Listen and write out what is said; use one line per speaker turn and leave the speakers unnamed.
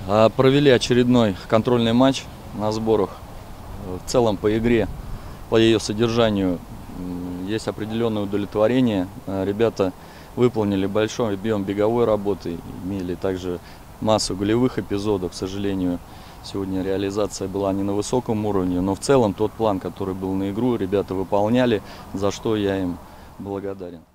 Провели очередной контрольный матч на сборах. В целом по игре, по ее содержанию есть определенное удовлетворение. Ребята выполнили большой объем беговой работы, имели также массу голевых эпизодов. К сожалению, сегодня реализация была не на высоком уровне, но в целом тот план, который был на игру, ребята выполняли, за что я им благодарен.